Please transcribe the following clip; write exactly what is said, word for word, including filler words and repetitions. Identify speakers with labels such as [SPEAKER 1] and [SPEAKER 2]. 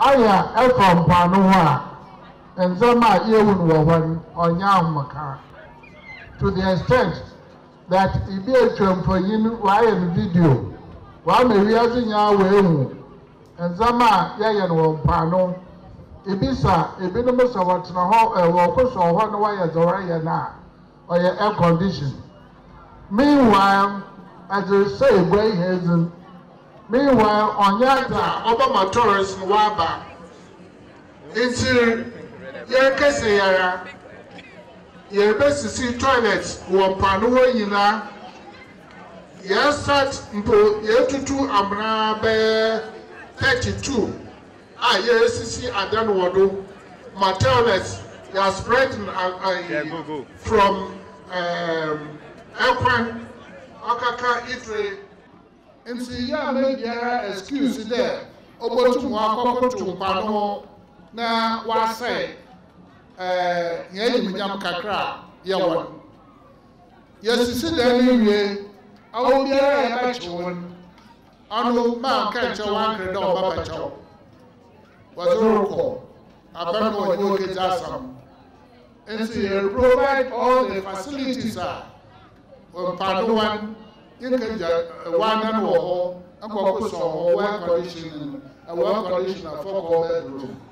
[SPEAKER 1] aya from Panua and Zama Yewun Wawan or Yamaka to the extent that if you are for you, why in video, while me realizing your way, and Zama Yayan Pano, Ibisa, Ibinimus of what's na hall, a walkers or one way as a na or your air condition. Meanwhile, as they say, Way Hazen. Meanwhile, on Yata, Obama Torres and Waba, it's Yakasayara, your best to see toilets, one Panua Yina. Yes, sat into Yetutu Amna Bear thirty-two. Ah, yes, see, I don't want to. My toilets, they are spreading from Ekwan, Akaka, Italy. And see, yeah, maybe I excuse there. Obo to walk to Pano. Now, what I say, uh, Yam Kakra, Yawan. Yes, you see, anyway, I will be a batch one. I know man catch a one credit or Babacho. Was a roll. I don't know what you get awesome. And see, provide all the facilities are. When Pano you can just one and all, and focus on well conditioning, a well conditioned for bedroom.